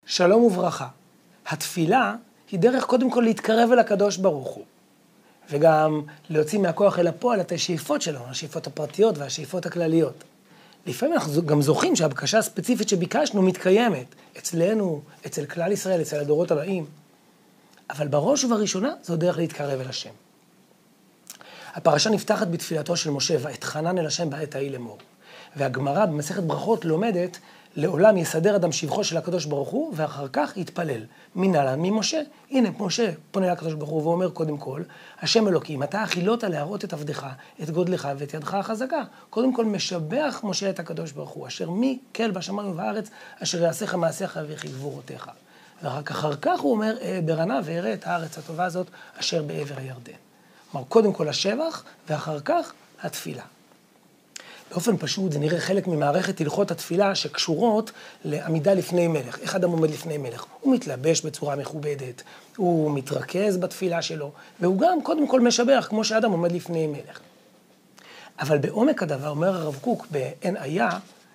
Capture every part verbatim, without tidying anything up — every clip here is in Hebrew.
שלום וברכה. התפילה היא דרך קודם כל להתקרב אל הקדוש ברוך הוא, וגם להוציא מהכוח אל הפועל את השאיפות שלנו, השאיפות הפרטיות והשאיפות הכלליות. לפעמים אנחנו גם זוכים שהבקשה הספציפית שביקשנו מתקיימת אצלנו, אצל כלל ישראל, אצל הדורות הבאים. אבל בראש ובראשונה זו דרך להתקרב אל השם. הפרשה נפתחת בתפילתו של משה, ואתחנן אל השם בעת ההיא לאמור. והגמרא במסכת ברכות לומדת, לעולם יסדר אדם שבחו של הקדוש ברוך הוא, ואחר כך יתפלל. מנהלה ממשה. הנה, משה פונה לקדוש ברוך הוא ואומר קודם כל, השם אלוקים, אתה החילת להראות את עבדך, את גודלך ואת ידך החזקה. קודם כל משבח משה את הקדוש ברוך הוא, אשר מי כל בשמיים ובארץ, אשר יעשיך מעשיך וכי גבורותיך. ורק אחר כך הוא אומר, ברנה ואראה את הארץ הטובה הזאת, אשר בעבר הירדן. כלומר, קודם כל השבח, ואחר כך התפילה. באופן פשוט זה נראה חלק ממערכת הלכות התפילה שקשורות לעמידה לפני מלך. איך אדם עומד לפני מלך? הוא מתלבש בצורה מכובדת, הוא מתרכז בתפילה שלו, והוא גם קודם כל משבח כמו שאדם עומד לפני מלך. אבל בעומק הדבר אומר הרב קוק בעין היה,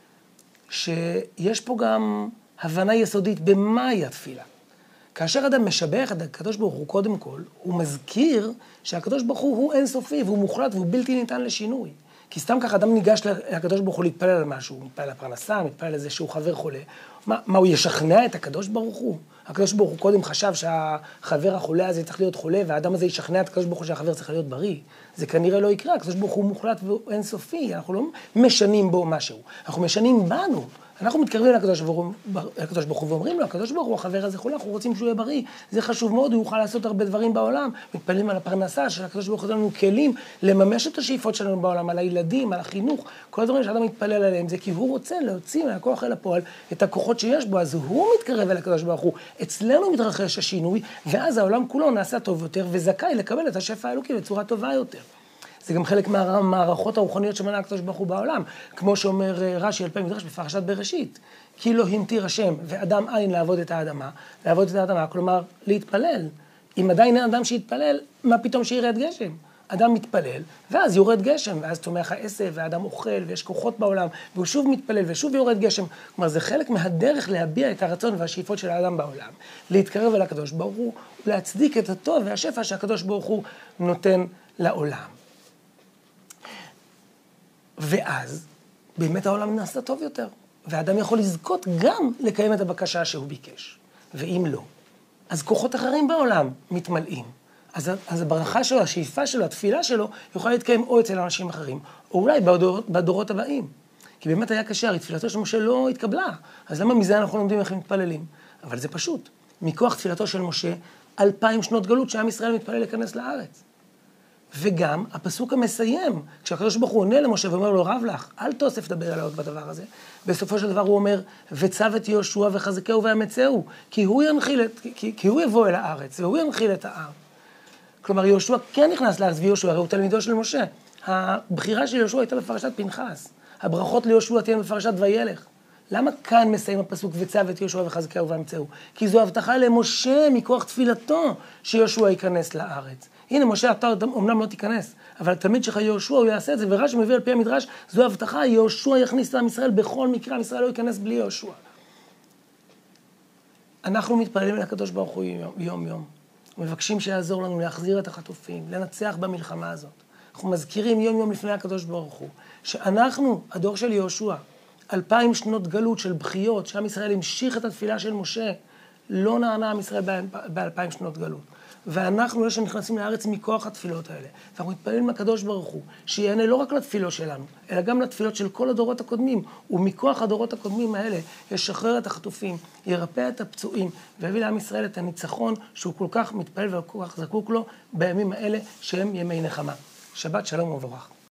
שיש פה גם הבנה יסודית במהי התפילה. כאשר אדם משבח את הקדוש ברוך הוא קודם כל, הוא מזכיר שהקדוש ברוך הוא הוא אינסופי והוא מוחלט והוא בלתי ניתן לשינוי. כי סתם כך אדם ניגש לקדוש ברוך הוא להתפלל על משהו, הוא מתפלל על הפרנסה, מתפלל על זה שהוא חבר חולה. מה, מה הוא ישכנע את הקדוש ברוך הוא? הקדוש ברוך הוא קודם חשב שהחבר החולה הזה צריך להיות חולה, והאדם הזה ישכנע את הקדוש ברוך הוא שהחבר צריך להיות בריא. זה כנראה לא יקרה, הקדוש ברוך הוא מוחלט ואינסופי, אנחנו לא משנים בו משהו, אנחנו משנים בנו. אנחנו מתקרבים לקדוש ברוך הוא ואומרים לו, הקדוש ברוך הוא, החבר הזה חולה, אנחנו רוצים שהוא יהיה בריא, זה חשוב מאוד, הוא יוכל לעשות הרבה דברים בעולם, מתפללים על הפרנסה של הקדוש ברוך הוא, לנו כלים לממש את השאיפות שלנו בעולם, על הילדים, על החינוך, כל הדברים שאדם מתפלל עליהם, זה כי הוא רוצה להוציא מהכוח אל הפועל את הכוחות שיש בו, אז הוא מתקרב אל הקדוש ברוך הוא, אצלנו מתרחש השינוי, ואז העולם כולו נעשה טוב יותר, וזכאי לקבל את השפע האלוקי בצורה טובה יותר. זה גם חלק מהמערכות הרוחניות שמנה הקדוש ברוך הוא בעולם, כמו שאומר רש"י על פי מדרש בפרשת בראשית. כי לא המטיר השם ואדם אין לעבוד את האדמה, לעבוד את האדמה, כלומר להתפלל. אם עדיין אין אדם שיתפלל, מה פתאום שירד גשם? אדם מתפלל, ואז יורד גשם, ואז צומח העשב, ואדם אוכל, ויש כוחות בעולם, והוא שוב מתפלל, ושוב יורד גשם. כלומר, זה חלק מהדרך להביע את הרצון והשאיפות של האדם בעולם, להתקרב אל הקדוש ברוך הוא, ולהצדיק את הטוב והשפע שהקדוש ברוך הוא נותן לעולם. ואז באמת העולם נעשה טוב יותר, והאדם יכול לזכות גם לקיים את הבקשה שהוא ביקש. ואם לא, אז כוחות אחרים בעולם מתמלאים. אז, אז הברכה שלו, השאיפה שלו, התפילה שלו, יוכל להתקיים או אצל אנשים אחרים, או אולי בדורות, בדורות הבאים. כי באמת היה קשה, הרי תפילתו של משה לא התקבלה. אז למה מזה אנחנו לומדים איך מתפללים? אבל זה פשוט. מכוח תפילתו של משה, אלפיים שנות גלות שעם ישראל מתפלל להיכנס לארץ. וגם הפסוק המסיים, כשהקדוש ברוך הוא עונה למשה ואומר לו, רב לך, אל תוסף דבר עליו בדבר הזה. בסופו של דבר הוא אומר, וצו את יהושע וחזקהו ואמצהו, כי הוא ינחיל את, כי, כי הוא יבוא אל הארץ, והוא ינחיל את העם. כלומר, יהושע כן נכנס לארץ, ויהושע הרי הוא תלמידו של משה. הבחירה של יהושע הייתה בפרשת פנחס. הברכות ליהושע תהיינה בפרשת וילך. למה כאן מסיים הפסוק וצו את יהושע וחזקהו ואמצהו? כי זו הבטחה למשה מכוח תפילתו שיהושע ייכנס לארץ. הנה, משה, אתה אומנם לא תיכנס, אבל תמיד שלך יהושע הוא יעשה את זה, ורש"י מביא על פי המדרש, זו הבטחה, יהושע יכניס לעם ישראל, בכל מקרה, עם ישראל לא ייכנס בלי יהושע. אנחנו מתפללים לקדוש ברוך הוא יום יום, מבקשים שיעזור לנו להחזיר את החטופים, לנצח במלחמה הזאת. אנחנו מזכירים יום יום לפני הקדוש ברוך הוא, שאנחנו, הדור של יהושע, אלפיים שנות גלות של בחיות, שעם ישראל המשיך את התפילה של משה, לא נענה עם ישראל באלפיים שנות גלות. ואנחנו, יש שנכנסים לארץ מכוח התפילות האלה. ואנחנו מתפללים לקדוש ברוך הוא, שיענה לא רק לתפילות שלנו, אלא גם לתפילות של כל הדורות הקודמים. ומכוח הדורות הקודמים האלה, ישחרר את החטופים, ירפא את הפצועים, ויביא לעם ישראל את הניצחון שהוא כל כך מתפלל וכל כך זקוק לו בימים האלה, שהם ימי נחמה. שבת שלום וברך.